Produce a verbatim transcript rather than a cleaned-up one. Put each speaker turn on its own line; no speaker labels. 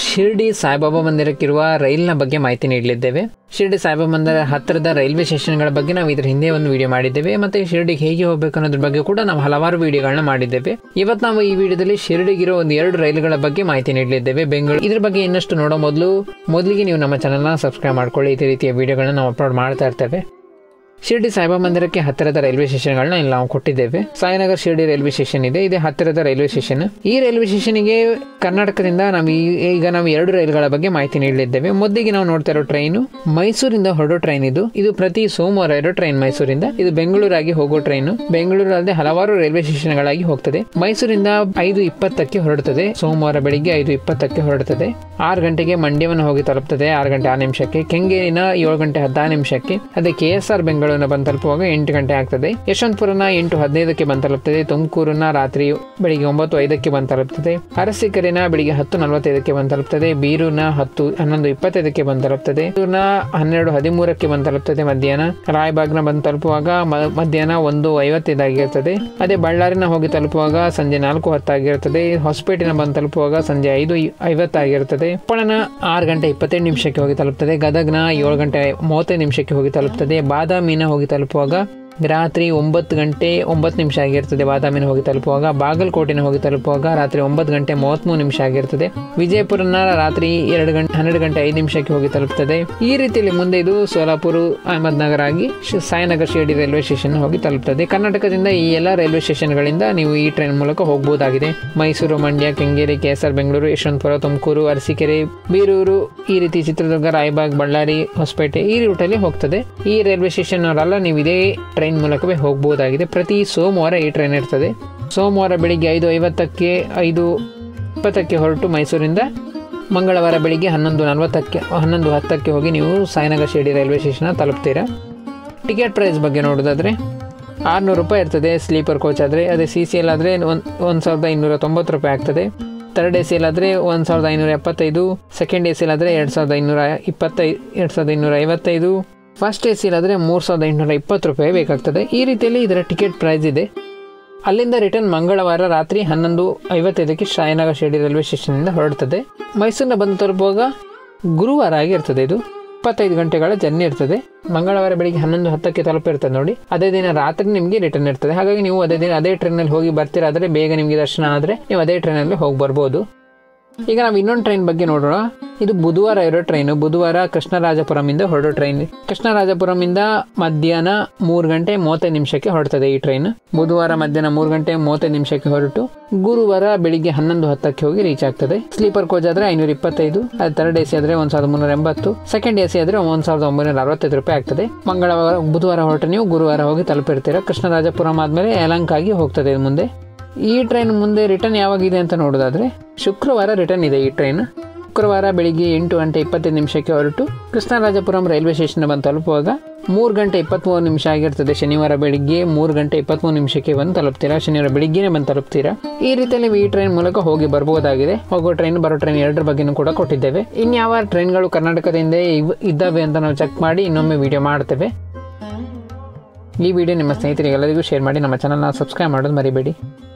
ಶಿರ್ಡಿ ಸಾಯಿಬಾಬಾ ಮಂದಿರಕ್ಕಿರುವ ರೈಲಿನ ಬಗ್ಗೆ ಮಾಹಿತಿ ನೀಡಲಿದ್ದೇವೆ. ಶಿರ್ಡಿ ಸಾಯಿಬಾಬಾ ಮಂದಿರ ಹತ್ತಿರದ ರೈಲ್ವೆ ಸ್ಟೇಷನ್ಗಳ ಬಗ್ಗೆ ನಾವು ಇದರ ಹಿಂದೆ ಒಂದು ವಿಡಿಯೋ ಮಾಡಿದ್ದೇವೆ. ಮತ್ತೆ ಶಿರ್ಡಿಗೆ ಹೇಗೆ ಹೋಗಬೇಕು ಅನ್ನೋದ್ರ ಬಗ್ಗೆ ಕೂಡ ನಾವು ಹಲವಾರು ವಿಡಿಯೋಗಳನ್ನ ಮಾಡಿದ್ದೇವೆ. ಇವತ್ತು ನಾವು ಈ ವಿಡಿಯೋದಲ್ಲಿ ಶಿರ್ಡಿಗಿರೋ ಒಂದು ಎರಡು ರೈಲುಗಳ ಬಗ್ಗೆ ಮಾಹಿತಿ ನೀಡಲಿದ್ದೇವೆ. ಬೆಂಗಳೂರು ಇದ್ರ ಬಗ್ಗೆ ಇನ್ನಷ್ಟು ನೋಡೋ ಮೊದಲು ಮೊದಲಿಗೆ ನೀವು ನಮ್ಮ ಚಾನಲ್ನ ಸಬ್ಸ್ಕ್ರೈಬ್ ಮಾಡ್ಕೊಳ್ಳಿ. ಇದೇ ರೀತಿಯ ವಿಡಿಯೋಗಳನ್ನ ನಾವು ಅಪ್ಲೋಡ್ ಮಾಡ್ತಾ ಇರ್ತೇವೆ. ಶಿರ್ಡಿ ಸಾಯಿಬಾಬಾ ಮಂದಿರಕ್ಕೆ ಹತ್ತಿರದ ರೈಲ್ವೆ ಸ್ಟೇಷನ್ಗಳನ್ನ ಇಲ್ಲಿ ನಾವು ಕೊಟ್ಟಿದ್ದೇವೆ. ಸಾಯಿನಗರ್ ಶಿರ್ಡಿ ರೈಲ್ವೆ ಸ್ಟೇಷನ್ ಇದೆ, ಇದೇ ಹತ್ತಿರದ ರೈಲ್ವೆ ಸ್ಟೇಷನ್. ಈ ರೈಲ್ವೆ ಸ್ಟೇಷನ್ಗೆ ಕರ್ನಾಟಕದಿಂದ ನಾವು ಈಗ ನಾವು ಎರಡು ರೈಲುಗಳ ಬಗ್ಗೆ ಮಾಹಿತಿ ನೀಡಲಿದ್ದೇವೆ. ಮೊದಲಿಗೆ ನಾವು ನೋಡ್ತಾ ಇರೋ ಟ್ರೈನು ಮೈಸೂರಿಂದ ಹೊರಡೋ ಟ್ರೈನ್. ಇದು ಇದು ಪ್ರತಿ ಸೋಮವಾರ ಇರೋ ಟ್ರೈನ್ ಮೈಸೂರಿಂದ. ಇದು ಬೆಂಗಳೂರಾಗಿ ಹೋಗೋ ಟ್ರೈನು. ಬೆಂಗಳೂರು ಅಲ್ಲದೆ ಹಲವಾರು ರೈಲ್ವೆ ಸ್ಟೇಷನ್ಗಳಾಗಿ ಹೋಗ್ತದೆ. ಮೈಸೂರಿಂದ ಐದು ಇಪ್ಪತ್ತಕ್ಕೆ ಹೊರಡುತ್ತದೆ. ಸೋಮವಾರ ಬೆಳಿಗ್ಗೆ ಐದು ಇಪ್ಪತ್ತಕ್ಕೆ ಹೊರಡುತ್ತದೆ. ಆರು ಗಂಟೆಗೆ ಮಂಡ್ಯವನ್ನು ಹೋಗಿ ತಲುಪ್ತದೆ. ಆರು ಗಂಟೆ ಆರು ನಿಮಿಷಕ್ಕೆ. ಕೆಂಗೇರಿನ ಏಳು ಗಂಟೆ ಹದಿನಾರು ನಿಮಿಷಕ್ಕೆ. ಅದೇ ಕೆ ಎಸ್ ಆರ್ ಬೆಂಗಳೂರು ಬಂದು ತಲುಪುವಾಗ ಎಂಟು ಗಂಟೆ ಆಗ್ತದೆ. ಯಶವಂತಪುರನ ಎಂಟು ಹದಿನೈದಕ್ಕೆ ಬಂದು ತಲುಪ್ತದೆ. ತುಮಕೂರನ್ನ ರಾತ್ರಿ ಬೆಳಿಗ್ಗೆ ಒಂಬತ್ತು ಐದಕ್ಕೆ ಬಂದು ತಲುಪ್ತದೆ. ಅರಸೀಕೆರೆನ ಬೆಳಿಗ್ಗೆ ಹತ್ತು ನಲವತ್ತೈದಕ್ಕೆ ಬಂದು ತಲುಪ್ತದೆ. ಬೀರೂರ್ನ ಹತ್ತು ಹನ್ನೊಂದು ಇಪ್ಪತ್ತೈದಕ್ಕೆ ಬಂದು ತಲುಪ್ತದೆ. ಬೀರೂರ್ನ ಹನ್ನೆರಡು ಹದಿಮೂರಕ್ಕೆ ಬಂದು ತಲುಪ್ತದೆ ಮಧ್ಯಾಹ್ನ. ರಾಯಬಾಗ್ನ ಬಂದು ತಲುಪುವಾಗ ಮಧ್ಯಾಹ್ನ ಒಂದು ಐವತ್ತೈದಾಗಿರ್ತದೆ. ಅದೇ ಬಳ್ಳಾರಿನ ಹೋಗಿ ತಲುಪುವಾಗ ಸಂಜೆ ನಾಲ್ಕು ಹತ್ತಾಗಿರ್ತದೆ. ಹೊಸಪೇಟೆನ ಬಂದು ತಲುಪುವಾಗ ಸಂಜೆ ಐದು ಐವತ್ತಾಗಿರ್ತದೆ. ಕೊಪ್ಪಳನ ಆರು ಗಂಟೆ ಇಪ್ಪತ್ತೆಂಟು ನಿಮಿಷಕ್ಕೆ ಹೋಗಿ ತಲುಪ್ತದೆ. ಗದಗ್ನ ಏಳು ಗಂಟೆ ಮೂವತ್ತೈದು ನಿಮಿಷಕ್ಕೆ ಹೋಗಿ ತಲುಪ್ತದೆ. ಬಾದಾಮಿನ ಹೋಗಿ ತಲುಪುವಾಗ ರಾತ್ರಿ ಒಂಬತ್ತು ಗಂಟೆ ಒಂಬತ್ತು ನಿಮಿಷ ಆಗಿರ್ತದೆ. ಬಾದಾಮಿನ ಹೋಗಿ ತಲುಪುವಾಗ ಬಾಗಲಕೋಟೆನ ಹೋಗಿ ತಲುಪುವಾಗ ರಾತ್ರಿ ಒಂಬತ್ತು ಗಂಟೆ ಮೂವತ್ಮೂರು ನಿಮಿಷ ಆಗಿರ್ತದೆ. ವಿಜಯಪುರನ ರಾತ್ರಿ ಎರಡು ಗಂಟೆ ಹನ್ನೆರಡು ಗಂಟೆ ಐದು ನಿಮಿಷಕ್ಕೆ ಹೋಗಿ ತಲುಪ್ತದೆ. ಈ ರೀತಿಯಲ್ಲಿ ಮುಂದೆ ಇದು ಸೋಲಾಪುರ ಅಹಮದ್ನಗರ ಆಗಿ ಸಾಯಿನಗರ್ ಶಿರ್ಡಿ ರೈಲ್ವೆ ಸ್ಟೇಷನ್ ಹೋಗಿ ತಲುಪ್ತದೆ. ಕರ್ನಾಟಕದಿಂದ ಈ ಎಲ್ಲ ರೈಲ್ವೆ ಸ್ಟೇಷನ್ಗಳಿಂದ ನೀವು ಈ ಟ್ರೈನ್ ಮೂಲಕ ಹೋಗಬಹುದಾಗಿದೆ. Mysuru, Mandya, Kengeri, K S R Bengaluru, Yeshwantpur, Tumakuru, Arsikere, Birur, ಈ ರೀತಿ ಚಿತ್ರದುರ್ಗ, ರಾಯಬಾಗ್, ಬಳ್ಳಾರಿ, ಹೊಸಪೇಟೆ ಈ ರೂಟಲ್ಲಿ ಹೋಗ್ತದೆ. ಈ ರೈಲ್ವೆ ಸ್ಟೇಷನ್ ಅವರೆಲ್ಲ ನೀವು ಇದೇ ಟ್ರೈನ್ ಮೂಲಕವೇ ಹೋಗಬಹುದಾಗಿದೆ. ಪ್ರತಿ ಸೋಮವಾರ ಈ ಟ್ರೈನ್ ಇರ್ತದೆ. ಸೋಮವಾರ ಬೆಳಿಗ್ಗೆ ಐದು ಐವತ್ತಕ್ಕೆ ಐದು ಇಪ್ಪತ್ತಕ್ಕೆ ಹೊರಟು ಮೈಸೂರಿಂದ ಮಂಗಳವಾರ ಬೆಳಿಗ್ಗೆ ಹನ್ನೊಂದು ನಲವತ್ತಕ್ಕೆ ಹನ್ನೊಂದು ಹತ್ತಕ್ಕೆ ಹೋಗಿ ನೀವು ಸಾಯಿನಗರ್ ಶಿರ್ಡಿ ರೈಲ್ವೆ ಸ್ಟೇಷನ್ ತಲುಪ್ತೀರಾ. ಟಿಕೆಟ್ ಪ್ರೈಸ್ ಬಗ್ಗೆ ನೋಡೋದಾದ್ರೆ ಆರುನೂರು ರೂಪಾಯಿ ಇರ್ತದೆ ಸ್ಲೀಪರ್ ಕೋಚ್ ಆದರೆ. ಅದೇ ಸಿ ಸಿ ಎಲ್ ಆದರೆ ಒಂದು ಒಂದು ಸಾವಿರದ ಐನೂರ ತೊಂಬತ್ತು ರೂಪಾಯಿ ಆಗ್ತದೆ. ಥರ್ಡ್ ಎ ಸಿ ಎಲ್ ಆದರೆ ಒಂದು ಸಾವಿರದ ಐನೂರ ಎಪ್ಪತ್ತೈದು. ಸೆಕೆಂಡ್ ಎ ಸಿ ಎಲ್ ಆದರೆ ಎರಡು ಸಾವಿರದ ಐನೂರ ಇಪ್ಪತ್ತೈದು ಎರಡು ಸಾವಿರದ ಐನೂರ ಐವತ್ತೈದು. ಫಸ್ಟ್ ಎ ಸಿ ಆದರೆ ಮೂರು ಸಾವಿರದ ಎಂಟುನೂರ ಇಪ್ಪತ್ತು ರೂಪಾಯಿ ಬೇಕಾಗ್ತದೆ. ಈ ರೀತಿಯಲ್ಲಿ ಇದರ ಟಿಕೆಟ್ ಪ್ರೈಸ್ ಇದೆ. ಅಲ್ಲಿಂದ ರಿಟರ್ನ್ ಮಂಗಳವಾರ ರಾತ್ರಿ ಹನ್ನೊಂದು ಐವತ್ತೈದಕ್ಕೆ ಸಾಯಿನಗರ್ ಶಿರ್ಡಿ ರೈಲ್ವೆ ಸ್ಟೇಷನ್ನಿಂದ ಹೊರಡ್ತದೆ. ಮೈಸೂರಿನ ಬಂದು ತಲುಪುವಾಗ ಗುರುವಾರ ಆಗಿರ್ತದೆ. ಇದು ಇಪ್ಪತ್ತೈದು ಗಂಟೆಗಳ ಜರ್ನಿ ಇರ್ತದೆ. ಮಂಗಳವಾರ ಬೆಳಿಗ್ಗೆ ಹನ್ನೊಂದು ಹತ್ತಕ್ಕೆ ತಲುಪಿರ್ತದೆ ನೋಡಿ. ಅದೇ ದಿನ ರಾತ್ರಿ ನಿಮಗೆ ರಿಟರ್ನ್ ಇರ್ತದೆ. ಹಾಗಾಗಿ ನೀವು ಅದೇ ದಿನ ಅದೇ ಟ್ರೈನಲ್ಲಿ ಹೋಗಿ ಬರ್ತೀರಾದರೆ ಬೇಗ ನಿಮಗೆ ದರ್ಶನ ಆದರೆ ನೀವು ಅದೇ ಟ್ರೈನಲ್ಲಿ ಹೋಗಿ ಬರ್ಬೋದು. ಈಗ ನಾವು ಇನ್ನೊಂದು ಟ್ರೈನ್ ಬಗ್ಗೆ ನೋಡೋಣ. ಇದು ಬುಧವಾರ ಇರೋ ಟ್ರೈನು. ಬುಧವಾರ ಕೃಷ್ಣರಾಜಪುರಮಿಂದ ಹೊರಡೋ ಟ್ರೈನ್. ಕೃಷ್ಣರಾಜಪುರಮಿಂದ ಮಧ್ಯಾಹ್ನ ಮೂರು ಗಂಟೆ ಮೂವತ್ತೈದು ನಿಮಿಷಕ್ಕೆ ಹೊರಡ್ತದೆ ಈ ಟ್ರೈನ್. ಬುಧವಾರ ಮಧ್ಯಾಹ್ನ ಮೂರು ಗಂಟೆ ಮೂವತ್ತೈದು ನಿಮಿಷಕ್ಕೆ ಹೊರಟು ಗುರುವಾರ ಬೆಳಿಗ್ಗೆ ಹನ್ನೊಂದು ಹತ್ತಕ್ಕೆ ಹೋಗಿ ರೀಚ್ ಆಗ್ತದೆ. ಸ್ಲೀಪರ್ ಕೋಚ್ ಆದ್ರೆ ಐನೂರ ಇಪ್ಪತ್ತೈದು. ಅದು ಥರ್ಡ್ ಎ ಸಿ ಆದ್ರೆ ಒಂದ್ ಸಾವಿರದ ಮುನ್ನೂರ ಎಂಬತ್ತು. ಸೆಕೆಂಡ್ ಎ ಸಿ ಆದ್ರೆ ಒಂದ್ ಸಾವಿರದ ಒಂಬೈನೂರ ಅರವತ್ತೈದು ರೂಪಾಯಿ ಆಗ್ತದೆ. ಮಂಗಳವಾರ ಬುಧವಾರ ಹೊರಟು ನೀವು ಗುರುವಾರ ಹೋಗಿ ತಲುಪಿರ್ತೀರ. ಕೃಷ್ಣರಾಜಪುರಂ ಆದ್ಮೇಲೆ ಯಲಹಂಕಾಗಿ ಹೋಗ್ತದೆ ಮುಂದೆ. ಈ ಟ್ರೈನ್ ಮುಂದೆ ರಿಟರ್ನ್ ಯಾವಾಗಿದೆ ಅಂತ ನೋಡೋದಾದ್ರೆ ಶುಕ್ರವಾರ ರಿಟರ್ನ್ ಇದೆ ಈ ಟ್ರೈನ್. ಶುಕ್ರವಾರ ಬೆಳಿಗ್ಗೆ ಎಂಟು ಗಂಟೆ ಇಪ್ಪತ್ತೈದು ನಿಮಿಷಕ್ಕೆ ಹೊರಟು ಕೃಷ್ಣರಾಜಪುರಂ ರೈಲ್ವೆ ಸ್ಟೇಷನ್ ಬಂದು ತಲುಪುವಾಗ ಮೂರು ಗಂಟೆ ಇಪ್ಪತ್ತ್ಮೂರು ನಿಮಿಷ ಆಗಿರ್ತದೆ. ಶನಿವಾರ ಬೆಳಿಗ್ಗೆ ಮೂರು ಗಂಟೆ ಇಪ್ಪತ್ತ್ಮೂರು ನಿಮಿಷಕ್ಕೆ ಬಂದು ತಲುಪ್ತೀರಾ. ಶನಿವಾರ ಬೆಳಿಗ್ಗೆನೇ ಬಂದು ತಲುಪ್ತೀರಾ. ಈ ರೀತಿಯಲ್ಲಿ ನೀವು ಈ ಟ್ರೈನ್ ಮೂಲಕ ಹೋಗಿ ಬರ್ಬೋದಾಗಿದೆ. ಹೋಗೋ ಟ್ರೈನ್ ಬರೋ ಟ್ರೈನ್ ಎರಡರ ಬಗ್ಗೆನೂ ಕೂಡ ಕೊಟ್ಟಿದ್ದೇವೆ. ಇನ್ಯಾವ ಟ್ರೈನ್ಗಳು ಕರ್ನಾಟಕದಿಂದ ಇದ್ದಾವೆ ಅಂತ ನಾವು ಚೆಕ್ ಮಾಡಿ ಇನ್ನೊಮ್ಮೆ ವಿಡಿಯೋ ಮಾಡ್ತೇವೆ. ಈ ವಿಡಿಯೋ ನಿಮ್ಮ ಸ್ನೇಹಿತರಿಗೆಲ್ಲರಿಗೂ ಶೇರ್ ಮಾಡಿ. ನಮ್ಮ ಚಾನಲ್ನ ಸಬ್ಸ್ಕ್ರೈಬ್ ಮಾಡೋದು ಮರಿಬೇಡಿ.